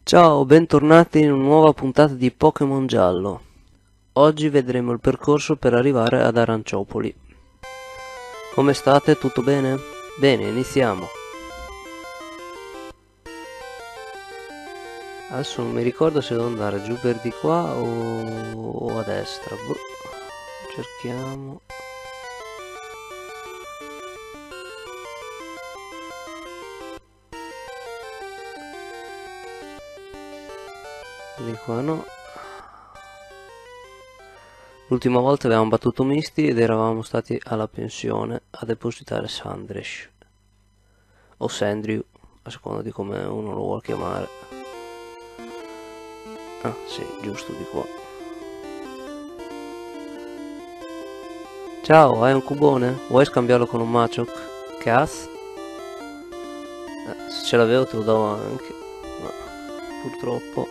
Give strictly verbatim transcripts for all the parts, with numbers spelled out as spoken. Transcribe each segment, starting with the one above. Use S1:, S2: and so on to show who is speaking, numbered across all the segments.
S1: Ciao, bentornati in una nuova puntata di Pokémon Giallo. Oggi vedremo il percorso per arrivare ad Aranciopoli. Come state? Tutto bene? Bene, iniziamo. Adesso non mi ricordo se devo andare giù per di qua o, o a destra. Boh. Cerchiamo. Di qua no. L'ultima volta avevamo battuto Misty ed eravamo stati alla pensione a depositare Sandresh. O Sandrew, a seconda di come uno lo vuole chiamare. Ah, sì, giusto di qua. Ciao, hai un cubone? Vuoi scambiarlo con un Machoke? Cazzo? Eh, se ce l'avevo te lo davo anche. Ma purtroppo.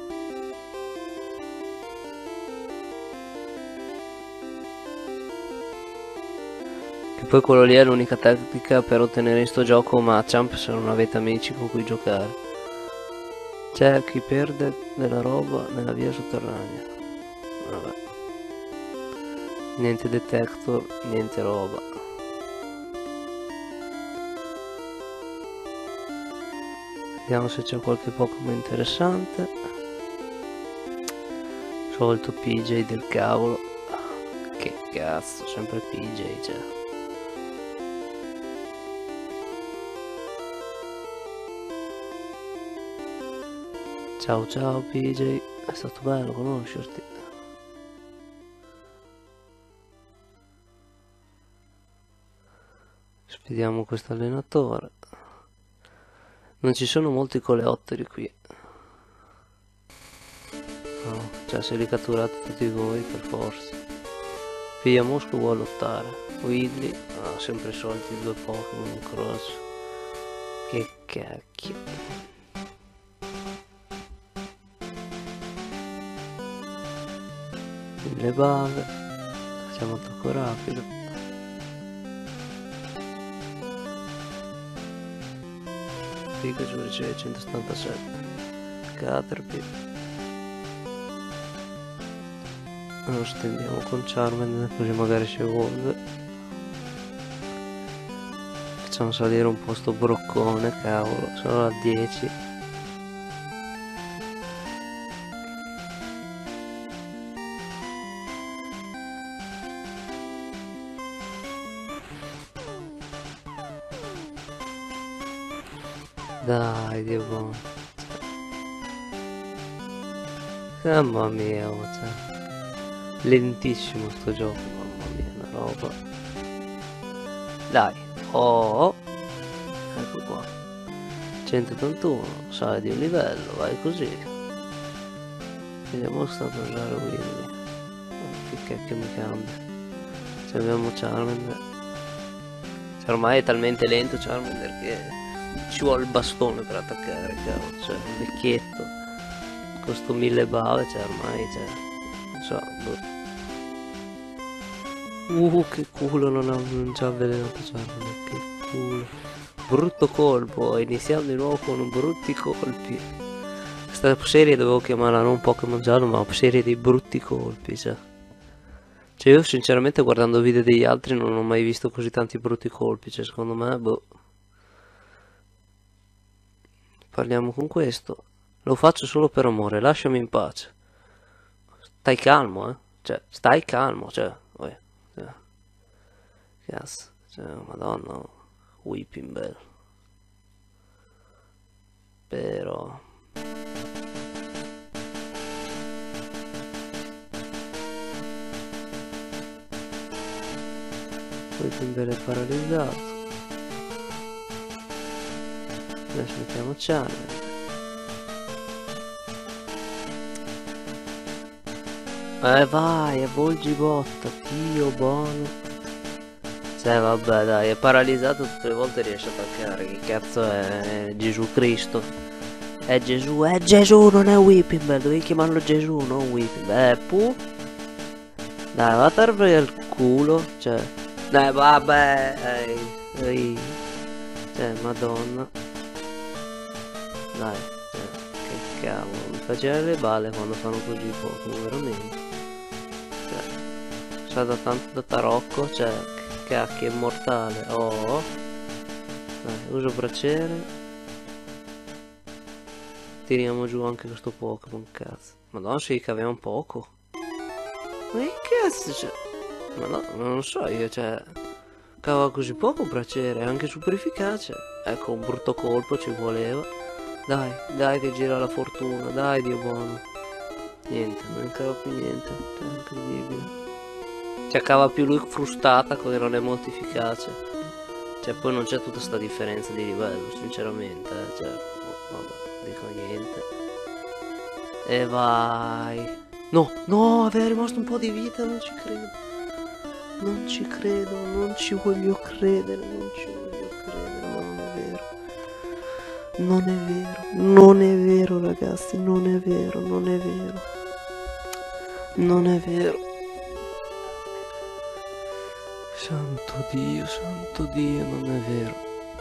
S1: Che poi quello lì è l'unica tecnica per ottenere in sto gioco Machamp se non avete amici con cui giocare. C'è chi perde della roba nella via sotterranea. Vabbè. Niente detector, niente roba. Vediamo se c'è qualche Pokémon interessante. Solito P J del cavolo. Che cazzo, sempre P J, cioè. Ciao ciao P J, è stato bello conoscerti. Spediamo questo allenatore. Non ci sono molti coleotteri qui. No, cioè se li catturate tutti voi per forza. Piglia Mosco vuole lottare. Weedly, ah, sempre i soliti due Pokémon in croce. Che cacchio. Le bave. Facciamo un tocco rapido. Pikachu riceve centosettantasette. Caterpie. Lo stendiamo con Charmander così magari si evolve. Facciamo salire un po' sto broccone, cavolo, sono a dieci. Dai, Dio buono. Mamma mia, oh, cioè. Lentissimo sto gioco, mamma mia, una roba. Dai, oh, ecco qua. centottantuno, sale di un livello, vai così. Vediamo stato a usare Willy. Oh, che cacchio mi cambia. Se abbiamo Charmander. Cioè, ormai è talmente lento Charmander che ci vuole il bastone per attaccare, cavolo, cioè un vecchietto con sto mille bave, cioè ormai, cioè, non so, boh. Uh, che culo, non ho non già avvelenato Charmander, che culo. Brutto colpo, iniziamo di nuovo con brutti colpi. Questa serie dovevo chiamarla non Pokémon Giallo, ma serie dei brutti colpi, cioè. Cioè io sinceramente guardando video degli altri non ho mai visto così tanti brutti colpi, cioè secondo me, boh. Parliamo con questo. Lo faccio solo per amore, lasciami in pace. Stai calmo, eh. Cioè, stai calmo, cioè. Uè, cioè. Cazzo. Cioè, madonna. Whipping Bell. Però... Whipping Bell è paralizzato. Adesso mettiamo Charmander. Eh vai, è Volgibotta, Dio buono. Cioè vabbè dai, è paralizzato tutte le volte riesce a attaccare. Che cazzo è, è Gesù Cristo? È Gesù, è Gesù, non è Whipping Bell, dovevi chiamarlo Gesù, non Whipping Bell. Eh, pu? Dai, va a tarvare il culo, cioè. Dai, vabbè, ehi, ehi. Cioè, madonna. Dai, cioè, che cavolo, mi faceva le balle quando fanno così poco, veramente. Cioè, sa da tanto da tarocco, cioè, che cacchio è immortale. Oh, dai, uso braciere. Tiriamo giù anche questo Pokémon, cazzo. Madonna, si caviamo poco. Ma che cazzo, cioè... Madonna, non so io, cioè... Cava così poco braciere, è anche super efficace. Ecco, un brutto colpo ci voleva. Dai, dai che gira la fortuna, dai Dio buono. Niente, non cava più niente, cioè, è incredibile. Cioè, cava più lui frustata, che non è molto efficace. Cioè, poi non c'è tutta sta differenza di livello, sinceramente, eh. Cioè, oh, vabbè, dico niente. E vai. No, no, aveva rimasto un po' di vita, non ci credo. Non ci credo, non ci voglio credere, non ci voglio credere, ma non è vero. Non è vero, non è vero ragazzi, non è vero, non è vero. Non è vero. Santo Dio, santo Dio, non è vero.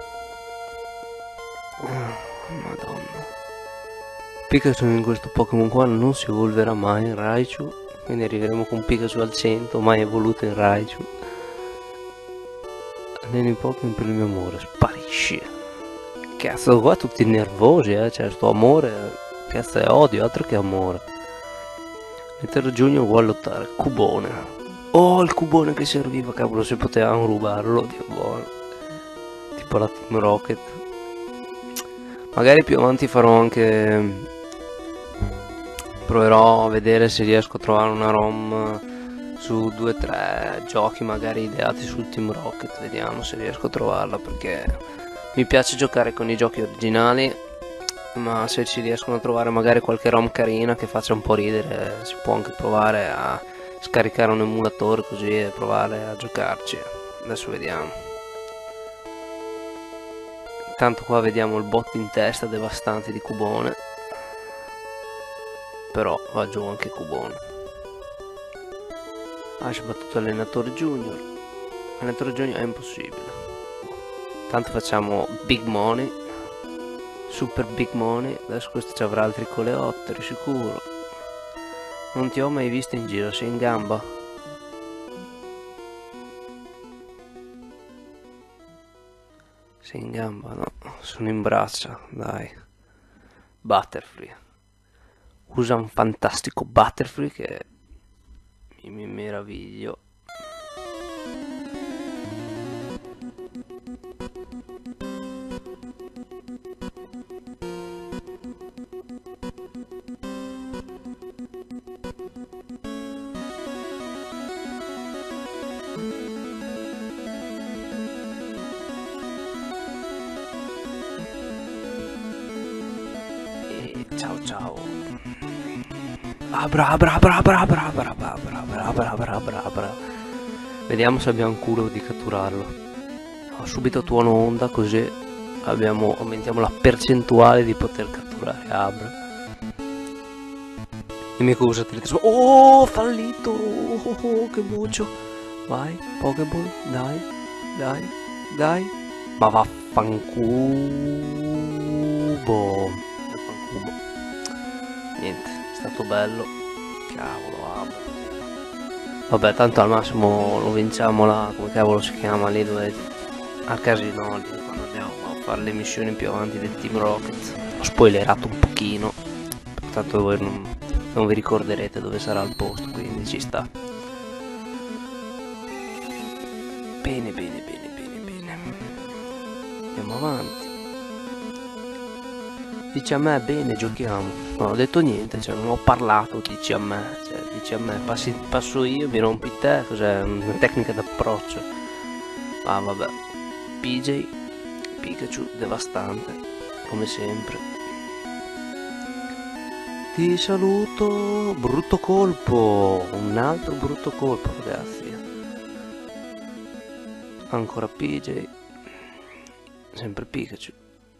S1: Oh, Madonna. Pikachu in questo Pokémon qua non si evolverà mai in Raichu. Quindi arriveremo con Pikachu al cento, mai evoluto in Raichu. Alleno i Pokémon per il mio amore, sparisci. Cazzo, qua tutti nervosi, eh, cioè sto amore, cazzo è odio, altro che amore. L'intero Junior vuole lottare, Cubone. Oh, il Cubone che serviva, cavolo, se potevamo rubarlo, Dio buono. Tipo la Team Rocket. Magari più avanti farò anche... Proverò a vedere se riesco a trovare una ROM su due tre giochi magari ideati sul Team Rocket. Vediamo se riesco a trovarla, perché mi piace giocare con i giochi originali, ma se ci riescono a trovare magari qualche ROM carina che faccia un po' ridere, si può anche provare a scaricare un emulatore così e provare a giocarci. Adesso vediamo. Intanto qua vediamo il bot in testa devastante di Cubone. Però va giù anche Cubone. Ah, ci ha battuto allenatore junior. Allenatore junior è impossibile. Tanto facciamo big money. Super big money. Adesso questo ci avrà altri coleotteri sicuro. Non ti ho mai visto in giro, sei in gamba? Sei in gamba? No, sono in braccia, dai. Butterfree. Usa un fantastico Butterfree che mi, mi meraviglio. E ciao ciao. Abra, abra, abra, abra, abra, abra, abra, abra, abra, abra, abra, abra. Vediamo se abbiamo culo di catturarlo. Oh, subito tuono onda, così abbiamo, aumentiamo la percentuale di poter catturare Abra. Dimmi cosa te le... Oh, fallito! Oh, oh, oh, che buccio! Vai, Pokéball, dai, dai, dai. Ma vaffancubo! Vaffancubo. Niente. È stato bello, cavolo, Abra. Vabbè, tanto al massimo lo vinciamo là, come cavolo si chiama lì dove al casino lì, quando andiamo a fare le missioni più avanti del Team Rocket. Ho spoilerato un pochino, tanto voi non, non vi ricorderete dove sarà il posto, quindi ci sta. Bene, bene, bene, bene, bene. Andiamo avanti. Dici a me, bene, giochiamo. Non ho detto niente, cioè non ho parlato, dici a me, cioè dici a me, passi, passo io, mi rompi te, cos'è? Una tecnica d'approccio. Ah vabbè. P J, Pikachu, devastante, come sempre. Ti saluto, brutto colpo, un altro brutto colpo ragazzi. Ancora P J, sempre Pikachu.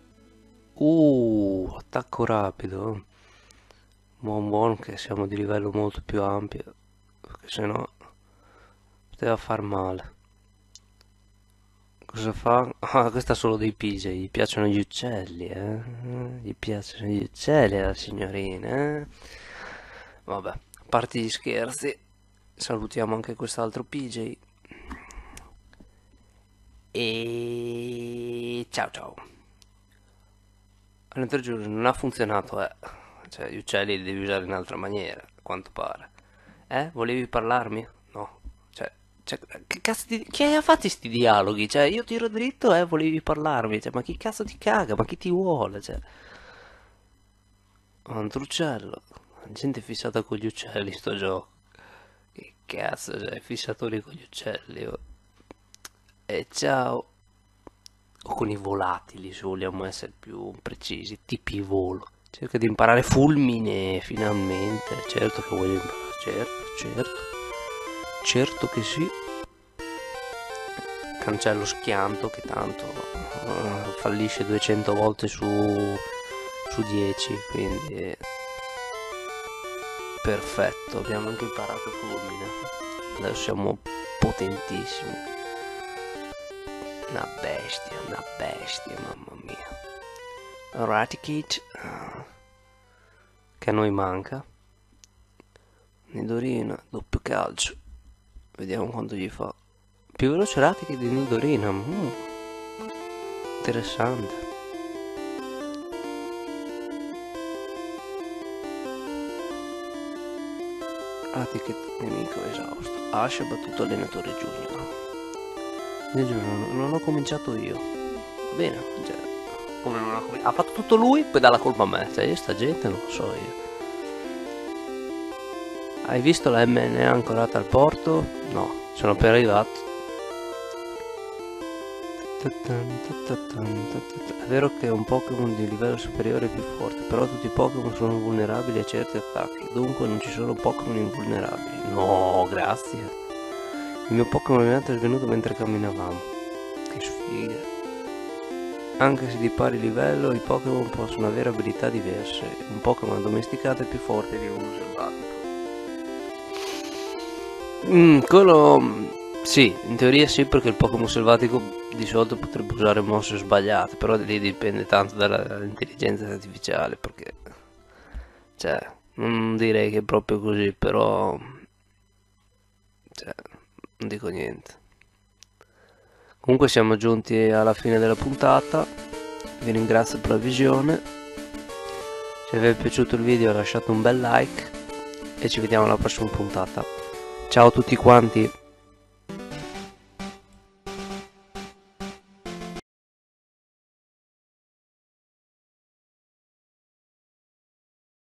S1: Uh, attacco rapido. Buon buono che siamo di livello molto più ampio, perché sennò poteva far male. Cosa fa? Ah, questa è solo dei P J, gli piacciono gli uccelli, eh? Gli piacciono gli uccelli alla signorina, eh? Vabbè, a parte gli scherzi, salutiamo anche quest'altro P J. E ciao ciao. All'altro giorno non ha funzionato, eh. Cioè, gli uccelli li devi usare in altra maniera, a quanto pare. Eh? Volevi parlarmi? No. Cioè, cioè, che cazzo di... Chi ha fatto sti dialoghi? Cioè, io tiro dritto, eh, volevi parlarmi. Cioè, ma chi cazzo ti caga? Ma chi ti vuole? Cioè, oh, un truccello. La gente è fissata con gli uccelli, sto gioco. Che cazzo, cioè, fissatori con gli uccelli, oh. E ciao. O con i volatili, se vogliamo essere più precisi, tipi volo. Cerca di imparare fulmine, finalmente. Certo che voglio imparare, certo, certo. Certo che sì. Cancello schianto che tanto uh, fallisce duecento volte su, su dieci, quindi perfetto, abbiamo anche imparato fulmine. Adesso siamo potentissimi. Una bestia, una bestia, mamma mia. Eradicate, uh, che a noi manca. Nidorina, doppio calcio. Vediamo quanto gli fa. Più veloce Eradicate di Nidorina. Mm. Interessante. Eradicate nemico esausto. Ash ha battuto allenatore junior. Non, non ho cominciato io. Bene, cioè, come non ha cominciato? Ha fatto tutto lui, poi dà la colpa a me. Cioè, io sta gente non lo so io. Hai visto la M N A ancorata al porto? No, sono appena arrivato. È vero che un Pokémon di livello superiore è più forte, però tutti i Pokémon sono vulnerabili a certi attacchi, dunque non ci sono Pokémon invulnerabili. No, grazie. Il mio Pokémon allenato è svenuto mentre camminavamo. Che sfiga. Anche se di pari livello, i Pokémon possono avere abilità diverse. Un Pokémon addomesticato è più forte di uno selvatico. Mm, quello... Sì, in teoria sì, perché il Pokémon selvatico di solito potrebbe usare mosse sbagliate, però lì dipende tanto dall'intelligenza artificiale, perché... Cioè, non direi che è proprio così, però... Cioè, non dico niente. Comunque siamo giunti alla fine della puntata, vi ringrazio per la visione, se vi è piaciuto il video lasciate un bel like e ci vediamo alla prossima puntata. Ciao a tutti quanti!